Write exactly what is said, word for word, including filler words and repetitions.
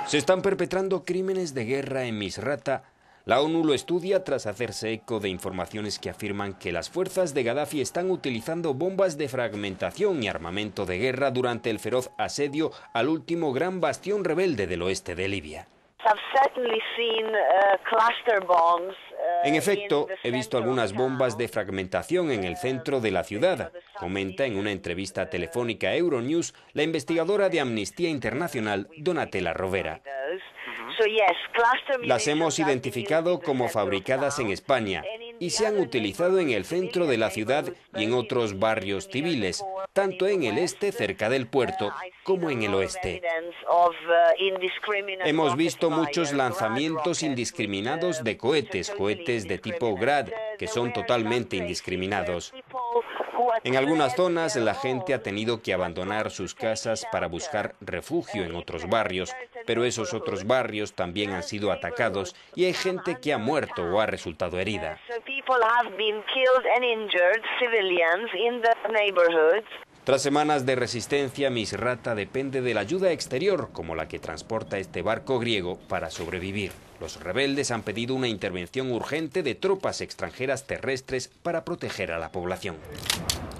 Se están perpetrando crímenes de guerra en Misrata. La ONU lo estudia tras hacerse eco de informaciones que afirman que las fuerzas de Gaddafi están utilizando bombas de fragmentación y armamento de guerra durante el feroz asedio al último gran bastión rebelde del oeste de Libia. En efecto, he visto algunas bombas de fragmentación en el centro de la ciudad, comenta en una entrevista telefónica a Euronews la investigadora de Amnistía Internacional, Donatella Rovera. Las hemos identificado como fabricadas en España y se han utilizado en el centro de la ciudad y en otros barrios civiles, tanto en el este cerca del puerto como en el oeste. Hemos visto muchos lanzamientos indiscriminados de cohetes, cohetes de tipo Grad, que son totalmente indiscriminados. En algunas zonas la gente ha tenido que abandonar sus casas para buscar refugio en otros barrios, pero esos otros barrios también han sido atacados y hay gente que ha muerto o ha resultado herida. Tras semanas de resistencia, Misrata depende de la ayuda exterior, como la que transporta este barco griego, para sobrevivir. Los rebeldes han pedido una intervención urgente de tropas extranjeras terrestres para proteger a la población.